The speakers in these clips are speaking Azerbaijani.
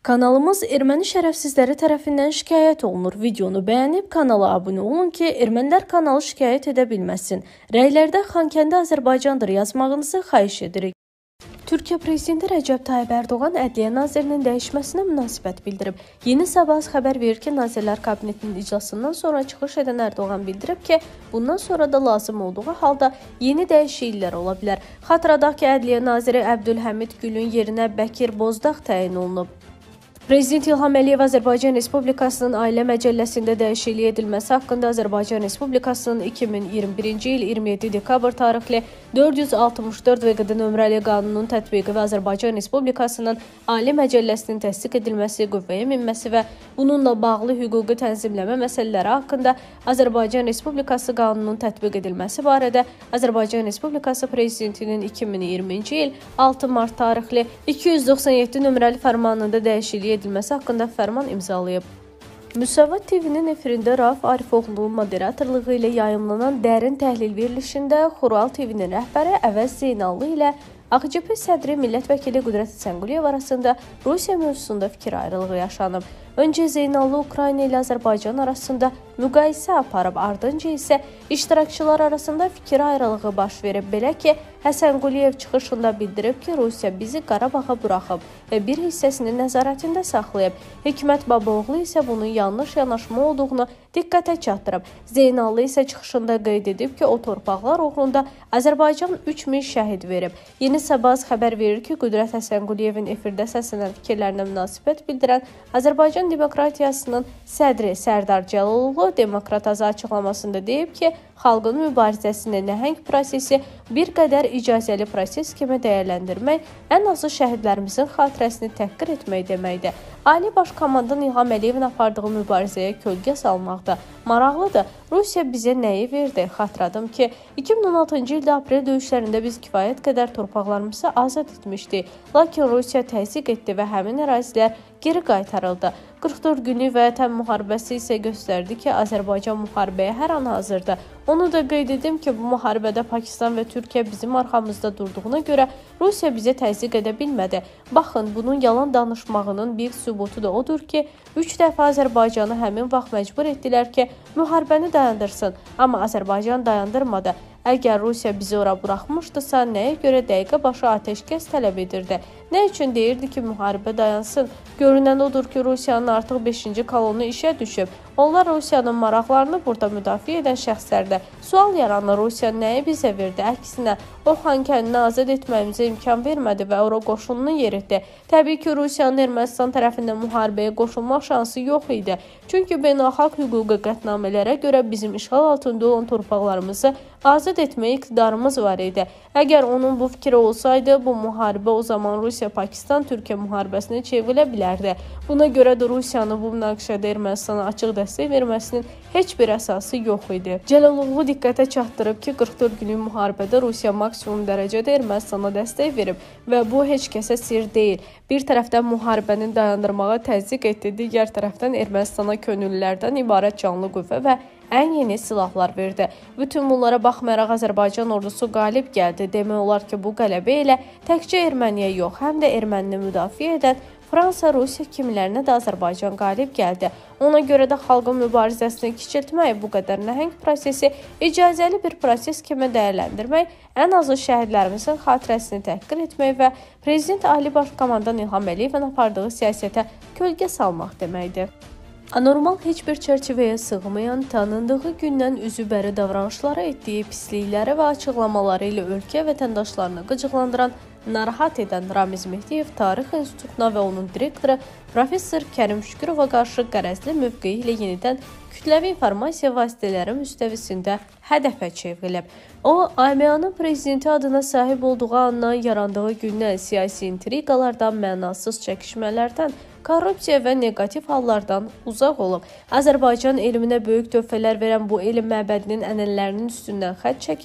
Kanalımız erməni şərəfsizləri tərəfindən şikayət olunur. Videonu bəyənib kanala abunə olun ki, ermənilər kanalı şikayət edə bilməsin. Rəylərdə Xankəndi Azərbaycandır yazmağınızı xahiş edirik. Türkiyə Prezidenti Rəcəb Tayyib Ərdoğan Ədliyyə Nazirinin dəyişməsinə münasibət bildirib. Yeni Sabah xəbər verir ki, Nazirlər Kabinetinin iclasından sonra çıxış edən Ərdoğan bildirib ki, bundan sonra da lazım olduğu halda yeni dəyişikliklər ola bilər. Xatırladaq ki, Ədliyyə Naziri Əbdülhəmid Gülün yerinə Bəkir Bozdağ təyin olunub. Prezident İlham Əliyev Azərbaycan Respublikasının Ailə Məcəlləsində dəyişiklik edilməsi haqqında Azərbaycan Respublikasının 2021-ci il 27 dekabr tarixli 464 VQD nömrəli qanunun tətbiqi və Azərbaycan Respublikasının Ali Məcəlləsinin təsdiq edilməsi, qüvvəyə minməsi və bununla bağlı hüquqi tənzimləmə məsələləri haqqında Azərbaycan Respublikası qanununun tətbiq edilməsi barədə Azərbaycan Respublikası Prezidentinin 2020-ci il 6 mart tarixli 297 nömrəli fərmanında dəyişiklik edilməsi haqqında fərman imzalayıb. Müsavat TV-nin efirində Rauf Arifoğlu moderatorluğu ilə yayımlanan Dərin Təhlil verilişində Xural TV-nin rəhbəri Əvəz Zeynallı ilə AXCP sədri millət vəkili Qüdrət Həsənquliyev arasında Rusiya mövzusunda fikir ayrılığı yaşanıb. Öncə Zeynallı Ukrayna ilə Azərbaycan arasında müqayisə aparıb, ardınca isə iştirakçılar arasında fikir ayrılığı baş verib. Belə ki, Həsənquliyev çıxışında bildirib ki, Rusiya bizi Qarabağa buraxıb və bir hissəsini nəzarətində saxlayıb. Hikmət Babaoğlu isə bunun yanlış yanaşma olduğunu diqqətə çatdırıb. Zeynallı isə çıxışında qeyd edib ki, o torpaqlar uğrunda Azərbaycan 3000 şəhid verib. Yeni Sabah xəbər verir ki, Qüdrət Həsənquliyevin efirdə səslənən fikirlərinə münasibət bildirən Azərbaycan Demokratiyasının sədri Sərdar Cəlaloğlu Demokrat Azı açıqlamasında deyib ki, xalqın mübarizəsini nəhəng prosesi bir qədər icazəli proses kimi dəyərləndirmək ən azı şəhidlərimizin xatirəsini təhqir etmək deməkdir. Ali Baş Komandan İlham Əliyevin apardığı mübarizəyə kölgə salmaqda. Maraqlıdır, Rusiya bizə nəyi verdi? Xatırladım ki, 2016-cı ildə aprel döyüşlərində biz kifayət qədər torpaqlarımızı azad etmişdik. Lakin Rusiya təzyiq etdi və həmin ərazilər geri qaytarıldı. 44 günlük Vətən müharibəsi isə göstərdi ki, Azərbaycan müharibəyə hər an hazırdır. Onu da qeyd edim ki, bu müharibədə Pakistan və Türkiyə bizim arxamızda durduğuna görə Rusiya bizə təzyiq edə bilmədi. Baxın, bunun yalan danışmağının bir sübutu da odur ki, 3 dəfə Azərbaycanı həmin vaxt məcbur etdilər ki, müharibəni dayandırsın. Amma Azərbaycan dayandırmadı. Əgər Rusiya bizi ora buraxmışdısa, nəyə görə dəqiqə başı atəşkəs tələb edirdi? Nə üçün deyirdi ki, müharibə dayansın? Görünən odur ki, Rusiyanın artıq 5-ci kolonu işə düşüb. Onlar Rusiyanın maraqlarını burada müdafiə edən şəxslərdir. Sual yaranır, Rusiya nəyi bizə verdi? Əksinə, o Xankəndini azad etməyimizə imkan vermədi və ora qoşununu yeritdi. Təbii ki, Rusiyanın Ermənistan tərəfindən müharibəyə qoşulmaq şansı yox idi. Çünki beynəlxalq hüquqi qətnamələrə görə bizim işğal altında olan torpaqlarımızı azad etməyə iqtidarımız var idi. Əgər onun bu fikri olsaydı, bu müharibə o zaman Rusiya-Pakistan-Türkiyə müharibəsinə çevrilə bilərdi. Buna görə də Rusiyanın bu münaqişədə Ermənistana açıq dəstək verməsinin heç bir əsası yox idi. Cəlaloğlu diqqətə çatdırıb ki, 44 günlük müharibədə Rusiya maksimum dərəcədə Ermənistana dəstək verib və bu heç kəsə sir deyil. Bir tərəfdən müharibəni dayandırmağa təzyiq etdi, digər tərəfdən Ermənistana könüllülərdən ibarət canlı qüvvə və ən yeni silahlar verdi. Bütün bunlara baxmayaraq Azərbaycan ordusu qalib gəldi. Demək olar ki, bu qələbə ilə təkcə Erməniyə yox, həm də ermənini müdafiə edən Fransa, Rusiya kimilərinə də Azərbaycan qalib gəldi. Ona görə də xalqın mübarizəsini kiçiltmək, bu qədər nəhəng prosesi icazəli bir proses kimi dəyərləndirmək, ən azı şəhidlərimizin xatirəsini təhqir etmək və Prezident Ali Baş Komandan İlham Əliyevin apardığı siyasətə kölgə salmaq deməkdir. Anormal heç bir çərçivəyə sığmayan, tanındığı gündən üzübəri davranışlara etdiyi pislikləri və açıqlamaları ilə ölkə vətəndaşlarını qıcıqlandıran, narahat edən Ramiz Mehdiyev Tarix İnstitutuna və onun direktoru Professor Kərim Şükürova qarşı qərəzli mövqeyi ilə yenidən kütləvi informasiya vasitələri müstəvisində hədəfə çevrilib. O, AMA-nın prezidenti adına sahib olduğu andan yarandığı gündən siyasi intriqalardan, mənasız çəkişmələrdən, korrupsiya və negativ hallardan uzaq olub. Azərbaycan elminə böyük töhfələr verən bu elm məbədinin ənənələrinin üstündən xətt çəkib,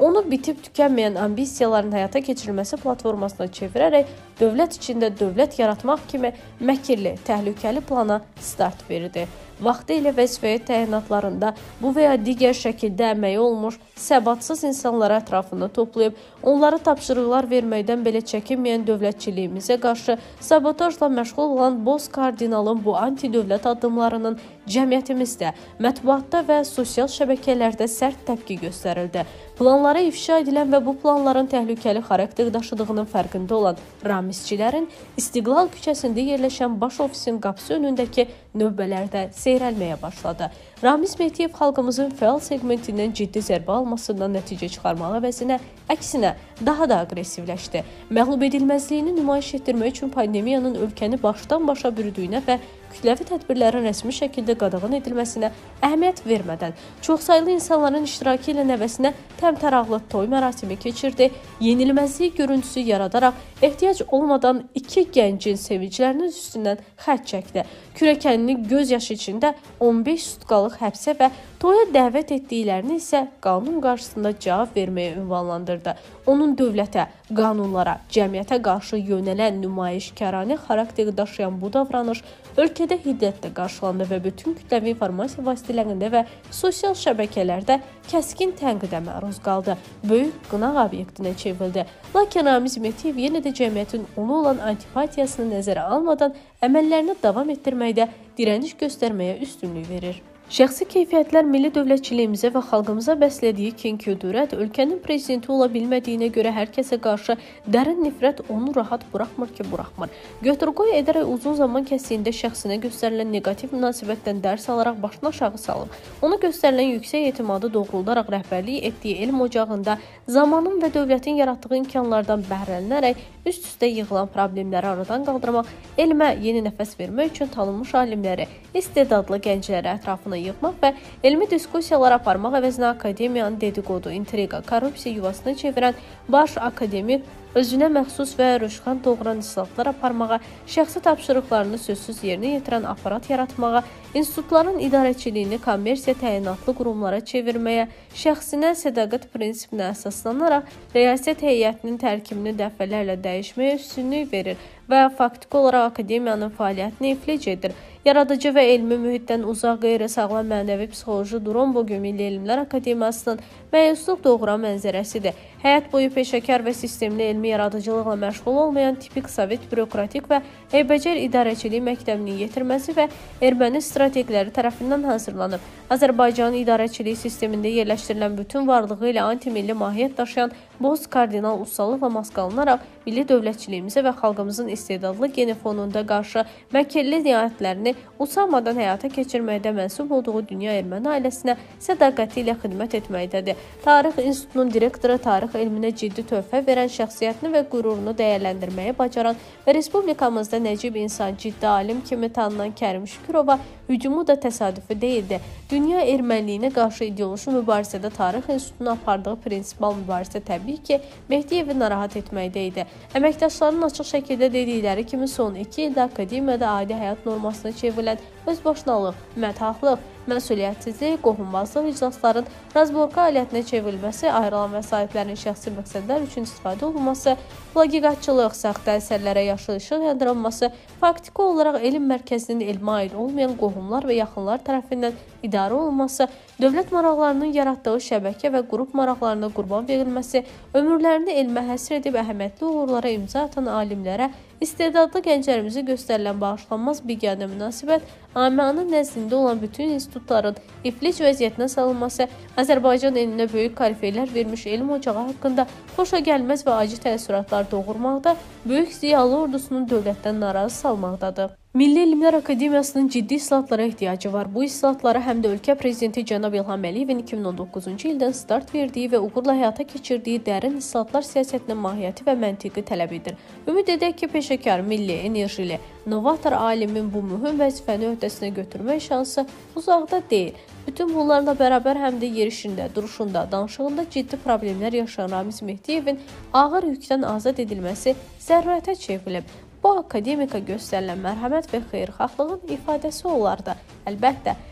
onu bitib tükənməyən ambisiyaların həyata keçirilməsi platformasına çevirərək dövlət içində dövlət yaratmaq kimi məkirli, təhlükəli plana start verdi. Vaxtı ilə vəzifəyə təyinatlarında bu və ya digər şəkildə əməyi olmuş səbatsız insanları ətrafında toplayıb, onlara tapşırıqlar verməkdən belə çəkinməyən dövlətçiliyimizə qarşı sabotajla məşğul olan Boz kardinalın bu anti-dövlət addımlarının cəmiyyətimizdə, mətbuatda və sosial şəbəkələrdə sərt təpki göstərildi. Planlara ifşa edilən və bu planların təhlükəli xarakter daşıdığının fərqində olan Ramizçilərin İstiqlal küçəsində yerləşən baş ofisin qapısı önündəki növbələrdə seyrəlməyə başladı. Ramiz Mehdiyev xalqımızın fəal segmentindən ciddi zərbə almasından nəticə çıxarmaq əvəzinə, əksinə daha da aqressivləşdi. Məğlub edilməzliyini nümayiş etdirmək üçün pandemiyanın ölkəni başdan başa bürüdüyünə və kütləvi tədbirlərin rəsmi şəkildə qadağan edilməsinə əhəmiyyət vermədən çoxsaylı insanların iştirakı ilə nəvəsinə təmtəraqlı toy mərasimi keçirdi, yenilməzlik görüntüsü yaradaraq ehtiyac olmadan iki gəncin sevinclərinin üstündən xətt çəkdi. Kürəkənini göz yaşı içində 15 sutkalıq həbsə və toya dəvət etdiklərini isə qanun qarşısında cavab verməyə ünvanlandırdı. Onun dövlətə, qanunlara, cəmiyyətə qarşı yönələn nümayişkaranə xarakteri daşıyan bu davranış ölkədə hiddətlə qarşılandı və bütün kütləvi informasiya vasitələrində və sosial şəbəkələrdə kəskin tənqidə məruz qaldı. Böyük qınaq obyektinə çevrildi. Lakin Ramiz Mehdiyev yenə də cəmiyyətin ona olan antipatiyasını nəzərə almadan əməllərini davam etdirməkdə dirəniş göstərməyə üstünlük verir. Şəxsi keyfiyyətlər milli dövlətçiliyimizə və xalqımıza bəslədiyi kin-küdurət ölkənin prezidenti ola bilmədiyinə görə hər kəsə qarşı dərin nifrət onu rahat buraxmır ki, buraxmır. Götür-qoy edərək uzun zaman kəsiyində şəxsinə göstərilən neqativ münasibətdən dərs alaraq başını aşağı salıb, ona göstərilən yüksək etimadı doğruldaraq rəhbərlik etdiyi elm ocağında zamanın və dövlətin yaratdığı imkanlardan bəhrələnərək üst-üstə yığılan problemləri aradan qaldırmaq, elmə yeni nəfəs vermək üçün tanınmış alimləri, istedadlı gəncləri ətrafına yığmaq və elmi diskussiyalar aparmaq əvəzinə akademiyanın dedikodu, intriqa, korrupsiya yuvasına çevirən baş akademik özünə məxsus və rüşxan doğuran islahatlar aparmağa, şəxsi tapşırıqlarını sözsüz yerinə yetirən aparat yaratmağa, institutların idarəçiliyini kommersiya təyinatlı qurumlara çevirməyə, şəxsinə sədaqət prinsipinə əsaslanaraq rəyasət heyətinin tərkibini dəfələrlə dəyişməyə üstünlük verir və faktiki olaraq akademiyanın fəaliyyətini iflic edir. Yaradıcı və elmi mühitdən uzaq qeyri-sağlam mənəvi psixoloji durum bugün Milli Elmlər Akademiyasının məyusluq doğuran mənzərəsidir. Həyat boyu peşəkar və sistemli elmi yaradıcılıqla məşğul olmayan tipik sovet bürokratik və eybəcər idarəçilik məktəbinin yetirməsi və erməni strateqləri tərəfindən hazırlanıb. Azərbaycanın idarəçilik sistemində yerləşdirilən bütün varlığı ilə anti-milli mahiyyət daşıyan Boz kardinal ustalıqla masqalanaraq milli dövlətçiliyimizə və xalqımızın istedadlı geni fonunda qarşı məkirli niyyətlərini usanmadan həyata keçirməkdə mənsub olduğu dünya erməni ailəsinə sədaqəti ilə xidmət etməkdədir. Tarix İnstitutunun direktoru tarix elminə ciddi töhfə verən, şəxsiyyətini və qürurunu dəyərləndirməyi bacaran və Respublikamızda nəcib insan, ciddi alim kimi tanınan Kərim Şükürova hücumu da təsadüfi deyildi. Dünya erməniliyinə qarşı ideoloji mübarizədə tarix İnstitutunun apardığı prinsipal mübarizə təbii ki, Mehdiyevi narahat etməkdə idi. Əməkdaşların açıq şəkildə dedikləri kimi son 2 ildə akademiyada adi həyat normasına çevrilən özbaşınalıq, məthahlıq, məsuliyyətsizlik, qohumbazlıq iclasların razborka alətinə çevrilməsi, ayrılan vəsaitlərin şəxsi məqsədlər üçün istifadə olunması, plagiqatçılıq, saxta əsərlərə yaşıl işıq yandırılması, faktiki olaraq elm mərkəzinin elmə aid olmayan qohumlar və yaxınlar tərəfindən idarə olunması, dövlət maraqlarının yaratdığı şəbəkə və qrup maraqlarına qurban verilməsi, ömürlərini elmə həsr edib əhəmiyyətli uğurlara imza atan alimlərə, istedadlı gənclərimizi göstərilən bağışlanmaz biganə münasibət, AMA-nın nəzdində olan bütün institutların iflic vəziyyətinə salınması, Azərbaycan elinə böyük kalifeylər vermiş elm ocağı haqqında xoşagəlməz və acı təəssüratlar doğurmaqda, böyük ziyalı ordusunun dövlətdən narazı salmaqdadır. Milli Elmlər Akademiyasının ciddi islahatlara ehtiyacı var. Bu islahatlara həm də ölkə prezidenti cənab İlham Əliyevin 2019-cu ildən start verdiyi və uğurla həyata keçirdiyi dərin islahatlar siyasətinin mahiyyəti və məntiqi tələb edir. Ümid edək ki, peşəkar, milli, enerjili, novator alimin bu mühüm vəzifəni öhdəsinə götürmək şansı uzaqda deyil. Bütün bunlarla bərabər həm də yerişində, duruşunda, danışığında ciddi problemlər yaşayan Ramiz Mehdiyevin ağır yükdən azad edilməsi zərurətə çevrilib. Bu akademika göstərilən mərhəmət və xeyirxahlığın ifadəsi olardı. Əlbəttə,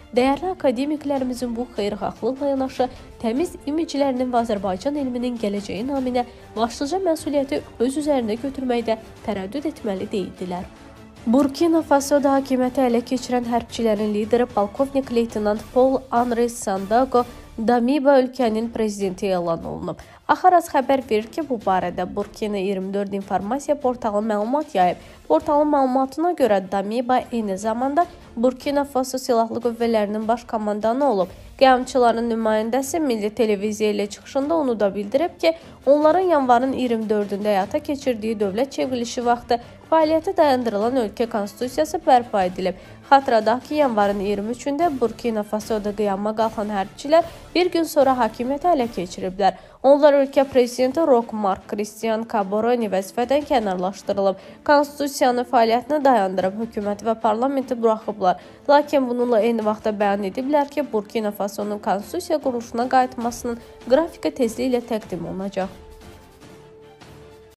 Dəyərli akademiklərimizin bu xeyirxahlıqla yanaşı təmiz imiclərinin və Azərbaycan elminin gələcəyi naminə başlıca məsuliyyəti öz üzərinə götürməkdə tərəddüd etməli deyildilər. Burkina Fasoda hakimiyyəti ələ keçirən hərbçilərin lideri polkovnik leytenant Paul-Henri Sandago Damiba ölkənin prezidenti elan olunub. Axaraz xəbər verir ki, bu barədə Burkina 24 informasiya portalı məlumat yayıb. Portalın məlumatına görə Damiba eyni zamanda Burkina Faso Silahlı Qüvvələrinin baş komandanı olub. Qiyamçıların nümayəndəsi Milli Televiziya ilə çıxışında onu da bildirib ki, onların yanvarın 24-də həyata keçirdiyi dövlət çevrilişi vaxtı fəaliyyəti dayandırılan ölkə konstitusiyası bərpa edilib. Xatırladaq ki, yanvarın 23-də Burkina Fasoda qiyama qalxan hərbçilər bir gün sonra hakimiyyəti ələ keçiriblər. Onlar ölkə prezidenti Roch-Marc Christian Gaborone vəzifədən kənarlaşdırılıb. Konstitusiyanın fəaliyyətini dayandırıb, hökumət və parlamenti buraxıblar. Lakin bununla eyni vaxtda bəyan ediblər ki, Burkina Fasonun konstitusiya quruluşuna qayıtmasının qrafiki tezliklə təqdim olunacaq.